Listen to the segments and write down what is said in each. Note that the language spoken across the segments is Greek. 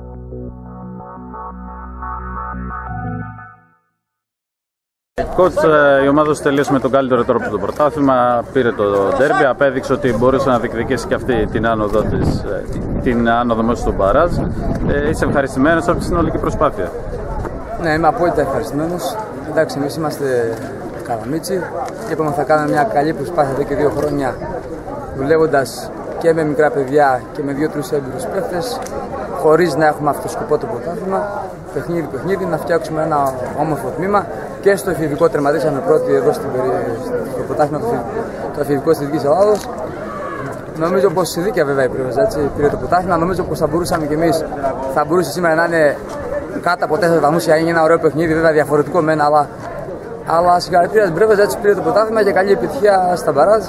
Coach, η ομάδα σου τελείωσε με τον καλύτερο τρόπο το πρωτάθλημα, πήρε το ντέρμπι, απέδειξε ότι μπορούσε να διεκδικήσει και αυτή την άνοδο μέσω του μπαράζ. Είσαι ευχαριστημένος από τη συνολική προσπάθεια? Ναι, είμαι απόλυτα ευχαριστημένος. Εντάξει, εμείς είμαστε Καλαμίτσι και είπαμε θα κάνουμε μια καλή προσπάθεια εδώ και 2 χρόνια, δουλεύοντας και με μικρά παιδιά και με 2-3 έμπειρους παίκτες, χωρίς να έχουμε αυτό το σκοπό το πρωτάθλημα. Παιχνίδι, να φτιάξουμε ένα όμορφο τμήμα. Και στο εφηβικό τερματίσαμε πρώτοι εδώ στο πρωτάθλημα το εφηβικό της Δυτικής Ελλάδος. Νομίζω πως δίκαια βέβαια η Πρέβεζα πήρε το πρωτάθλημα. Νομίζω πως θα μπορούσαμε κι εμείς, θα μπορούσε σήμερα να είναι κάτω από 4 βαθμούς, είναι ένα ωραίο παιχνίδι, βέβαια διαφορετικό μεν, αλλά συγχαρητήρια στην Πρέβεζα, έτσι πήρε το πρωτάθλημα και καλή επιτυχία στα μπαράζ.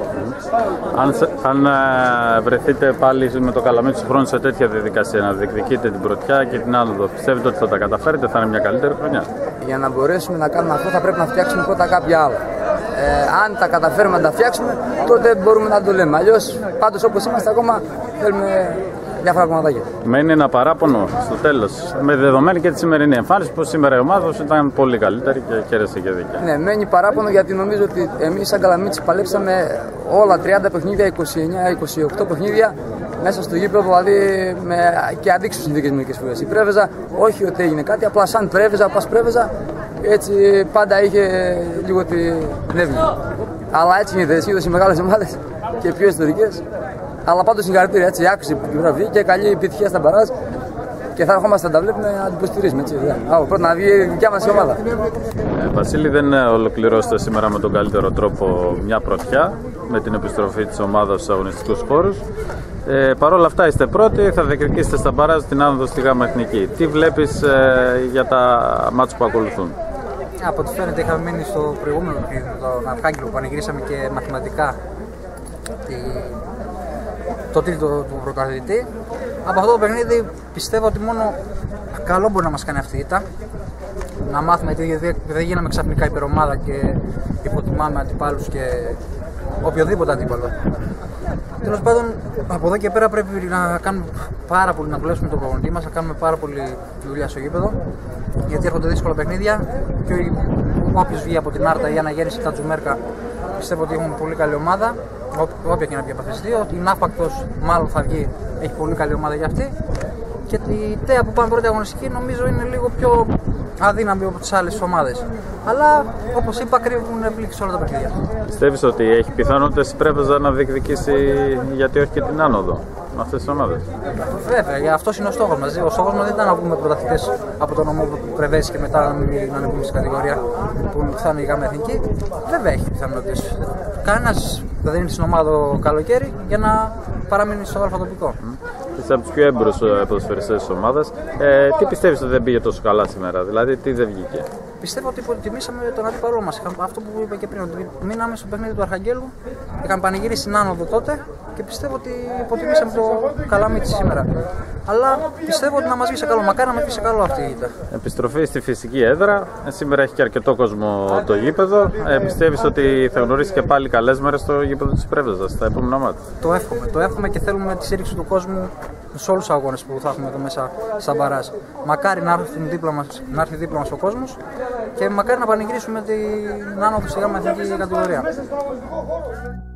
Αν βρεθείτε πάλι με το Καλαμίτσι του χρόνου σε τέτοια διαδικασία, να διεκδικείτε την πρωτιά και την άνοδο, πιστεύετε ότι θα τα καταφέρετε, θα είναι μια καλύτερη χρονιά? Για να μπορέσουμε να κάνουμε αυτό, θα πρέπει να φτιάξουμε πρώτα κάποια άλλα. Αν τα καταφέρουμε να τα φτιάξουμε, τότε μπορούμε να το λέμε. Αλλιώς, πάντως όπως είμαστε ακόμα, θέλουμε διάφορα κομματάκια. Μένει ένα παράπονο στο τέλος, με δεδομένη και τη σημερινή εμφάνιση, που σήμερα η ομάδα σου ήταν πολύ καλύτερη και κέρδισε και δίκαια. Ναι, μένει παράπονο γιατί νομίζω ότι εμείς σαν Καλαμίτσι παλέψαμε όλα 30 παιχνίδια, 29-28 παιχνίδια μέσα στο γήπεδο, δηλαδή και αντίξωες συνθήκες μερικές φορές. Η Πρέβεζα, όχι ότι έγινε κάτι, απλά σαν Πρέβεζα, πας Πρέβεζα, έτσι πάντα είχε λίγο την πνεύμα. Αλλά έτσι είναι, είδες οι μεγάλες ομάδες και πιο ιστορικές. Αλλά πάντως συγχαρητήρια, έτσι, άκουσε την βραβεία και καλή επιτυχία στα μπαράζ και θα ερχόμαστε να τα βλέπουμε να την υποστηρίζουμε, έτσι. Πρώτα να βγει η δικιά μας ομάδα. Βασίλη, δεν ολοκληρώσετε σήμερα με τον καλύτερο τρόπο μια πρωτιά με την επιστροφή της ομάδας στους αγωνιστικούς χώρους. Παρ' όλα αυτά είστε πρώτοι, θα διεκδικήσετε στα μπαράζ την άνοδο στη ΓΑΜΑ Εθνική. Τι βλέπεις για τα μάτς που ακολουθούν? Από ό,τι φαίνεται είχαμε μείνει στο προηγούμενο παιχνίδι, τον Αρχάγγελο, που πανηγυρίσαμε και μαθηματικά το τίτλο του πρωταθλητή. Από αυτό το παιχνίδι πιστεύω ότι μόνο καλό μπορεί να μας κάνει αυτή η ήττα. Να μάθουμε γιατί δεν γίναμε ξαφνικά υπερομάδα και υποτιμάμε αντιπάλους και οποιοδήποτε αντίπαλο. Τέλος πάντων, από εδώ και πέρα πρέπει να κάνουμε πάρα πολύ, να δουλέψουμε τον προπονητή μας, να κάνουμε πάρα πολύ δουλειά στο γήπεδο, γιατί έρχονται δύσκολα παιχνίδια και όποιος βγει από την Άρτα ή Αναγέννηση τα Τζουμέρκα, πιστεύω ότι έχουμε πολύ καλή ομάδα, όποια και να βγει από αυτές τις δύο. Η Ναύπακτος μάλλον θα βγει, έχει πολύ καλή ομάδα για αυτή. Και η ΤΕΑ που πάμε πρώτη αγωνιστική νομίζω είναι λίγο πιο αδύναμη από τις άλλες ομάδες. Αλλά όπως είπα, κρύβουν πλήξη όλα τα παιχνίδια. Πιστεύεις ότι έχει πιθανότητες η Πρέβεζα να διεκδικήσει, γιατί όχι και την άνοδο με αυτές τις ομάδες? Βέβαια, αυτός είναι ο στόχος μας. Ο στόχος μας δεν ήταν να βγούμε πρωταθλητές από τον νομό Πρεβέση και μετά να ανεβούμε στην κατηγορία που θα είναι η ΓΑΜΑ Εθνική. Βέβαια έχει πιθανότητες. Κανένας δεν είναι στην ομάδα το καλοκαίρι για να παραμείνει στο αλφατοπικό. Είσαι από τους πιο έμπειρους ποδοσφαιριστές της ομάδας. Τι πιστεύεις ότι δεν πήγε τόσο καλά σήμερα, δηλαδή τι δεν βγήκε? Πιστεύω ότι υποτιμήσαμε τον αντίπαλό μας. Αυτό που είπα και πριν, ότι μείναμε στο παιχνίδι του Αρχαγγέλου, είχαμε πανηγυρίσει στην άνοδο τότε και πιστεύω ότι υποτιμήσαμε το Καλαμίτσι σήμερα. Αλλά πιστεύω ότι να μας βγει σε καλό. Μακάρι να μας βγει σε καλό αυτή η ήττα. Επιστροφή στη φυσική έδρα. Σήμερα έχει και αρκετό κόσμο το γήπεδο. Πιστεύεις ότι θα γνωρίσει και πάλι καλές μέρες στο γήπεδο της Πρέβεζας στα επόμενα μάτια? Το εύχομαι και θέλουμε τη στήριξη του κόσμου σε όλους τους αγώνες που θα έχουμε εδώ μέσα στα μπαράζ. Μακάρι να έρθει δίπλα μας ο κόσμος και μακάρι να πανηγυρίσουμε την άνοδο στη ΓΑΜΑ Εθνική κατηγορία.